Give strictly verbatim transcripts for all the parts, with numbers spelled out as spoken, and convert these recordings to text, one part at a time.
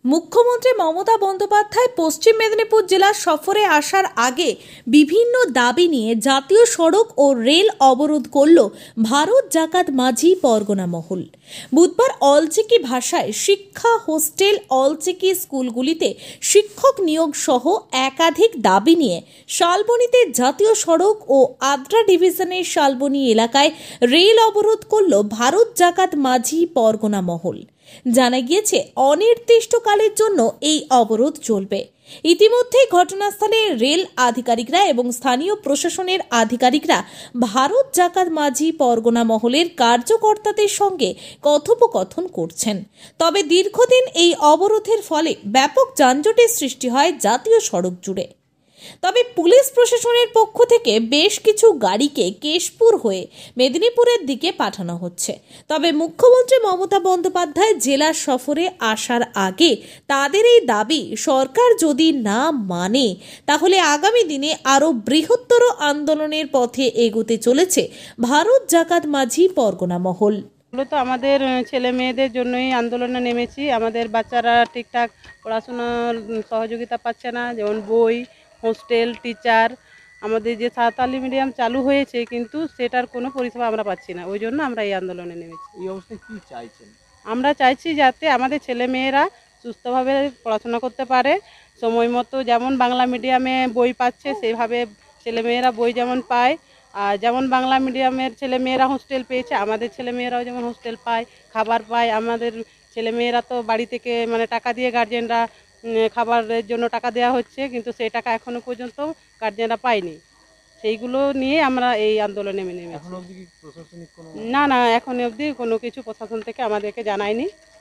মুখ্যমন্ত্রী মমতা বন্দ্যোপাধ্যায় পশ্চিম মেদিনীপুর জেলার সফরে আসার আগে বিভিন্ন দাবি নিয়ে জাতীয় সড়ক ও রেল অবরোধ করল ভারত জাকাত মাঝি পরগনা মহল। বুধবার অলচিকি ভাষায় শিক্ষা হোস্টেল, অলচিকি স্কুলগুলিতে শিক্ষক নিয়োগ সহ একাধিক দাবি নিয়ে শালবনীতে জাতীয় সড়ক ও আদ্রা ডিভিশনের শালবনী এলাকায় রেল অবরোধ করল ভারত জাকাত মাঝি পরগনা মহল। জানা গিয়েছে, অনির্দিষ্টকালের জন্য এই অবরোধ চলবে। ইতিমধ্যে ঘটনাস্থলে রেল আধিকারিকরা এবং স্থানীয় প্রশাসনের আধিকারিকরা ভারত জাকাত মাঝি পরগনা মহলের কার্যকর্তাদের সঙ্গে কথোপকথন করছেন। তবে দীর্ঘদিন এই অবরোধের ফলে ব্যাপক যানজটের সৃষ্টি হয় জাতীয় সড়ক জুড়ে। তবে পুলিশ প্রশাসনের পক্ষ থেকে বেশ কিছু গাড়িকে কেশপুর হয়ে মেদিনীপুরের দিকে পাঠানো হচ্ছে। তবে মুখ্যমন্ত্রী মমতা বন্দ্যোপাধ্যায় জেলা সফরে আসার আগে তাদের এই দাবি সরকার যদি না মানে তাহলে আগামী দিনে আরো বৃহত্তর আন্দোলনের পথে এগোতে চলেছে ভারত জাকাত মাঝি পরগনা মহল। মূলত আমাদের ছেলে মেয়েদের জন্যই আন্দোলনে নেমেছি। আমাদের বাচ্চারা ঠিকঠাক পড়াশোনার সহযোগিতা পাচ্ছে না, যেমন বই, হোস্টেল, টিচার। আমাদের যে সাঁওতালি মিডিয়াম চালু হয়েছে কিন্তু সেটার কোনো পরিষেবা আমরা পাচ্ছি না, ওই জন্য আমরা এই আন্দোলনে নেমেছি। এই অবস্থায় কি চাইছেন? আমরা চাইছি যাতে আমাদের ছেলে মেয়েরা সুস্থভাবে পড়াশোনা করতে পারে, সময় মতো যেমন বাংলা মিডিয়ামে বই পাচ্ছে সেইভাবে ছেলেমেয়েরা বই যেমন পায়, আর যেমন বাংলা মিডিয়ামের ছেলেমেয়েরা হোস্টেল পেয়েছে আমাদের ছেলেমেয়েরাও যেমন হোস্টেল পায়, খাবার পায়। আমাদের ছেলেমেয়েরা তো বাড়ি থেকে মানে টাকা দিয়ে গার্জেনরা খাবারের জন্য টাকা দেওয়া হচ্ছে, কিন্তু সেই টাকা এখনো পর্যন্ত গার্জেনরা পায়নি। সেইগুলো নিয়ে আমরা এই আন্দোলনে নেমেছি। না না এখন অবধি কোনো কিছু প্রশাসন থেকে আমাদেরকে জানায়নি।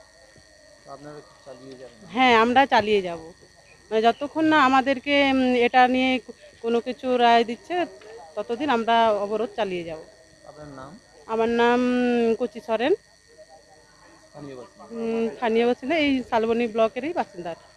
হ্যাঁ, আমরা চালিয়ে যাব, মানে যতক্ষণ না আমাদেরকে এটা নিয়ে কোনো কিছু রায় দিচ্ছে ততদিন আমরা অবরোধ চালিয়ে যাব। আপনার নাম? আমার নাম কুচি সরেন, স্থানীয় বাসিন্দা, এই শালবনী ব্লকেরই বাসিন্দা।